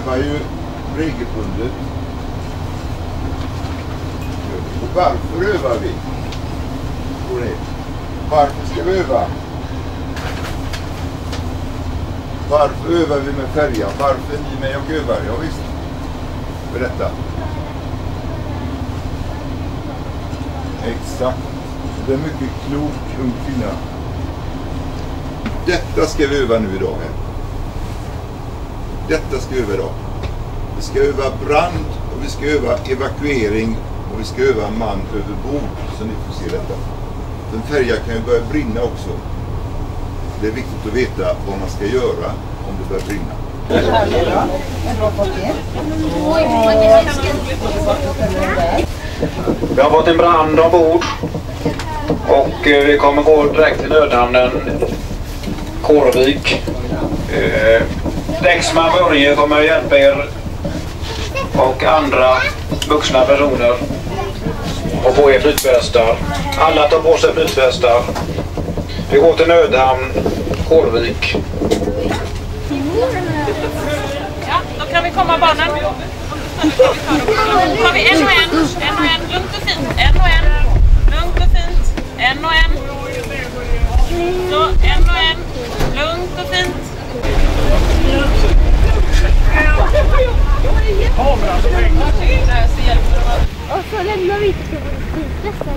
övar ju regelbundet. Och varför övar vi? Varför ska vi öva? Varför övar vi med färjan? Varför ni med och övar? Ja visst. Berätta. Exakt. Det är mycket klok ung kvinna. Detta ska vi öva nu idag här. Detta ska vi öva idag. Vi ska öva brand och vi ska öva evakuering och vi ska öva man över bord, så ni får se detta. En färja kan ju börja brinna också. Det är viktigt att veta vad man ska göra om det börjar brinna. Vi har fått en brand ombord och vi kommer gå direkt till nödhamnen Kårvik. Däcksman Börje kommer att hjälpa er och andra vuxna personer och på er flytvästar. Alla tar på sig flytvästar. Vi går till nödhamn Kårvik. Ja, då kan vi komma barnen. Då tar vi en och en, lugnt och fint. En och en, lugnt och fint. En och en. Så, en och en, lugnt och fint. Och så lämnar vi till flytvästarna.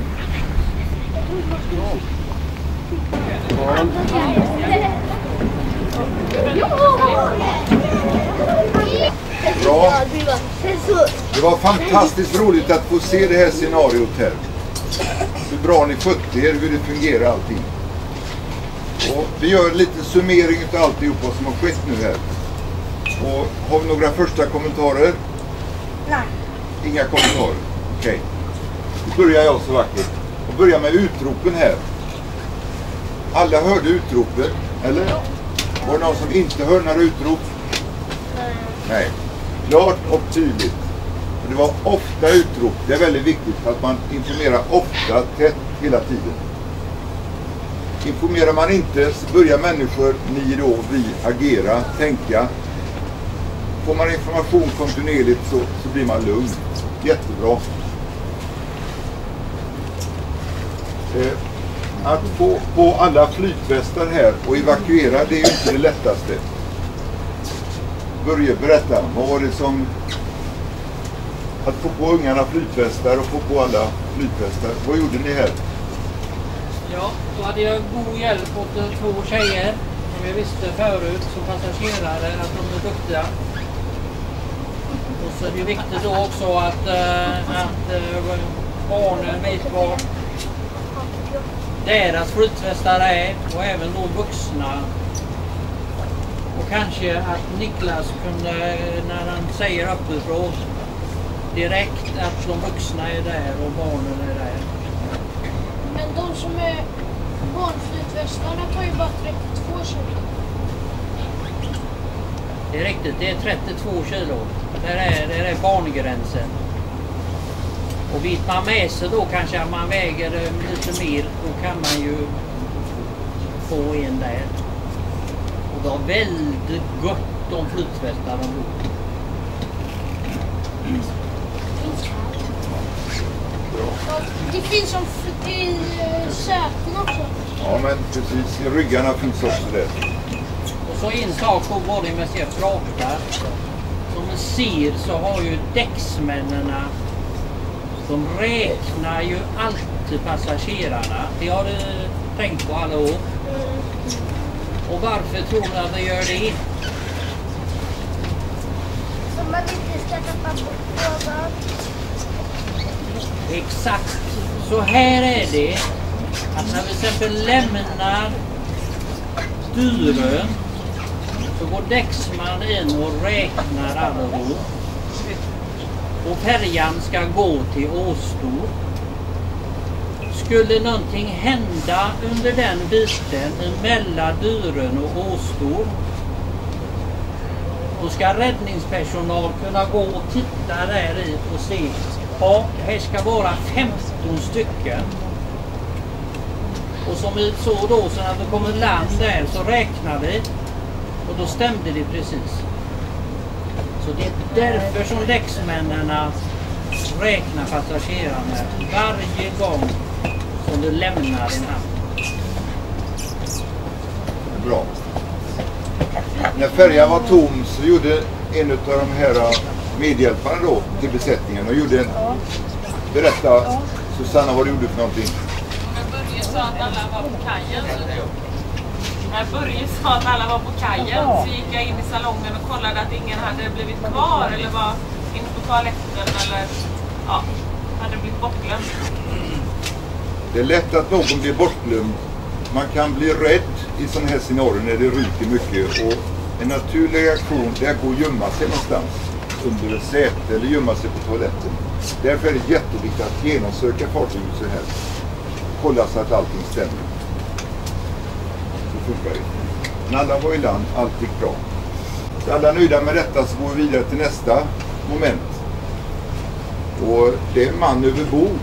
Bra. Det var fantastiskt roligt att få se det här scenariot här. Hur bra ni skött er, hur det fungerar allting. Och vi gör en liten summering av alltihopa som har skett nu här. Och har vi några första kommentarer? Nej. Inga kommentarer. Okej. Då börjar jag så vackert. Och börjar med utropen här. Alla hörde utropen, eller? Var det någon som inte hörde några utrop? Nej. Klart och tydligt. Och det var ofta utrop. Det är väldigt viktigt att man informerar ofta, tätt, hela tiden. Informerar man inte så börjar människor, ni då, vi, agera, tänka. Får man information kontinuerligt så blir man lugn. Jättebra. Att få på alla flytvästar här och evakuera, det är ju inte det lättaste. Börje, berätta. Vad var det som... Att få på ungarna flytvästar och få på alla flytvästar. Vad gjorde ni här? Ja, då hade jag god hjälp åt 2 tjejer. Som jag visste förut som passagerare att de är duktiga. Och så är det viktigt då också att barnen vet vad deras flytvästar är och även då vuxna. Och kanske att Niklas kunde, när han säger uppifrån, direkt att de vuxna är där och barnen är där. Men de som är barnflytvästarna tar ju bara 32 kilo. Det är riktigt, det är 32 kilo. Det är barngränsen. Och vet man med sig då kanske att man väger lite mer, då kan man ju få en där. Och det var väldigt gott om flytvästar ombord. Det finns som i säten också. Ja, men precis. I ryggarna finns också det. Och så en sak på både med sig pratar. Som man ser så har ju däcksmännena, de räknar ju alltid passagerarna. Det har du tänkt på alla år. Och varför tror du att de gör det? Så man inte ska tappa bort någon. Exakt. Så här är det. Att när vi till exempel lämnar Dyrön så går däcksman in och räknar allihop. Och färjan ska gå till Åstor. Skulle någonting hända under den biten mellan Dyrön och Åstor, då ska räddningspersonal kunna gå och titta där i och se. Ja, här ska vara 15 stycken. Och som vi såg då, så när det kommer land där så räknar vi. Och då stämde det precis. Så det är därför som däcksmännen räknar passagerarna varje gång som du lämnar en hamn. Bra. När färjan var tom så gjorde en av de här medhjälparna då till besättningen och gjorde en... Berätta, Susanna, vad du gjorde för någonting. Börje sa att alla var på kajen. När Börje sa att alla var på kajen så gick jag in i salongen och kollade att ingen hade blivit kvar eller var inne på toaletten eller hade blivit bortglömd. Det är lätt att någon blir bortglömd. Man kan bli rädd i sådana här scenarier när det ryker mycket och en naturlig reaktion är att gå och gömma sig någonstans under ett säte eller gömma sig på toaletten. Därför är det jätteviktigt att genomsöka fartyget så här. Kolla så att allting stämmer. Så funkar det. När alla var i land, allt gick bra. Så alla är nöjda med detta så går vi vidare till nästa moment. Och det är man över bord.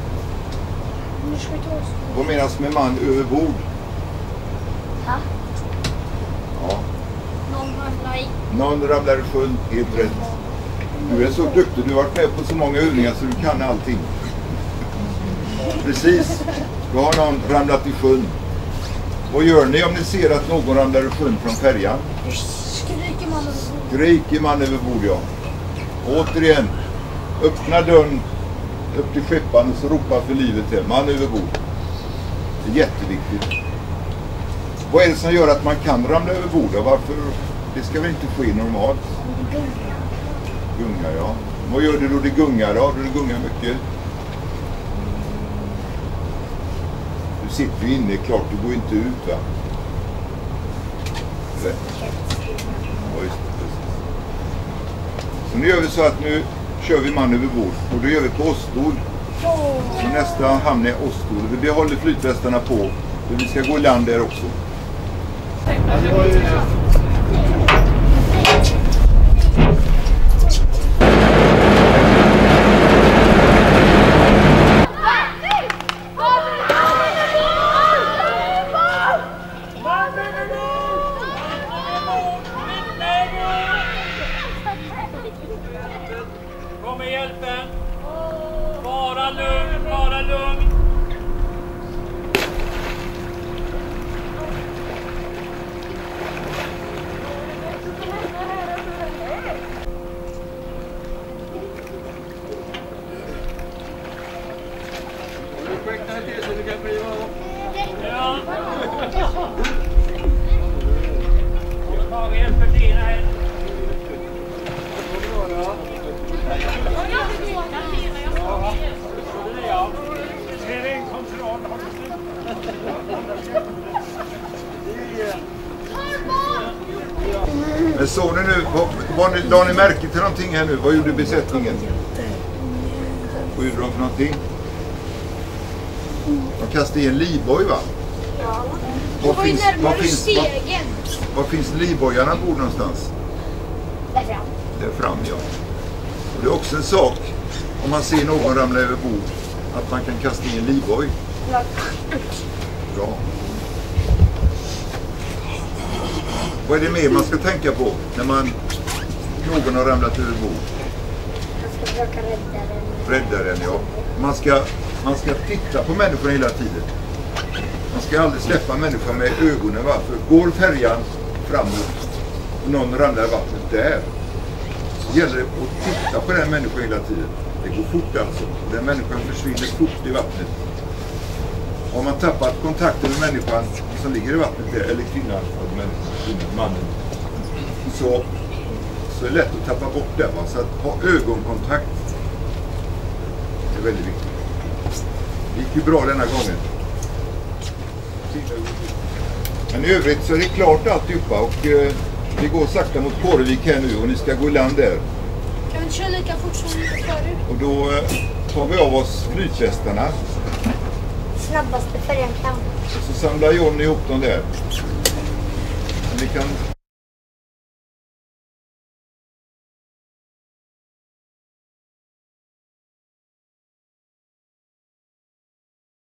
Vad menas med man över bord? Ha? Ja. Någon Någon ramlar i sjön, helt rätt. Du är så duktig, du har varit med på så många övningar så du kan allting. Precis, då har någon ramlat i sjön. Vad gör ni om ni ser att någon ramlar i sjön från färjan? Skriker man över bord. Skriker man över bord, ja. Återigen, öppna dörren upp till skepparen och så ropar för livet till man över bord. Det är jätteviktigt. Vad är det som gör att man kan ramla över bord? Varför? Det ska väl inte ske normalt? Gungar, ja. Vad gör du då det gungar då? Du gungar mycket. Du sitter ju inne, klart du går inte ut, va? Rätt. Ja, just det, precis. Så nu gör vi så att nu kör vi man över bord. Och då gör vi på Åstol. Så nästa hamn är Åstol. Vi behåller flytvästarna på. För vi ska gå i land där också. Kom med hjälpen. Bara lugn, bara lugn. Ja. Tage hjälper till här. Men såg ni nu, la ni märke till någonting här nu? Vad gjorde besättningen? Vad gjorde de för någonting? De kastade i en livboj, va? Ja. Var finns livbojarna bor någonstans? Där fram. Där fram, ja. Och det är också en sak, om man ser någon ramla över bord, att man kan kasta i en livboj. Bra. Vad är det mer man ska tänka på när någon har ramlat över bord? Man ska försöka Rädda den, ja. Man ska titta på människan hela tiden. Man ska aldrig släppa människan med ögonen. Varför? Går färjan framåt och någon ramlar i vattnet där, så gäller det att titta på den människan hela tiden. Det går fort alltså. Den människan försvinner fort i vattnet. Har man tappat kontakten med människan som ligger i vattnet där, eller kvinnan, mannen, så är det lätt att tappa bort det. Så att ha ögonkontakt är väldigt viktigt. Det gick ju bra denna gången. Men i övrigt så är det klart alltihopa och vi går sakta mot Kårevik här nu och ni ska gå i land där. Kan vi inte köra lika fort som förut? Och då tar vi av oss flytvästarna. Snabbaste färjan kan. Och så samlar Johnny ihop dem där. Ni kan